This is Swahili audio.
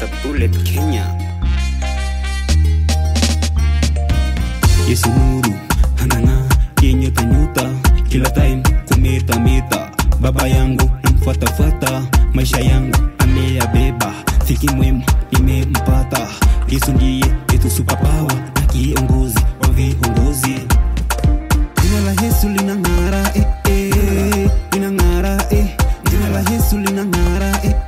Mr. Bullet Kenya. Yesu nuru hananga kinyuta kila time kumeta baba yangu namfuata maisha yangu ameyabeba fiki mwema nimempata Yesu ndiye yetu superpower na kiongozi wa viongozi. Jina la Yesu linang'ara linang'ara jina la Yesu linang'ara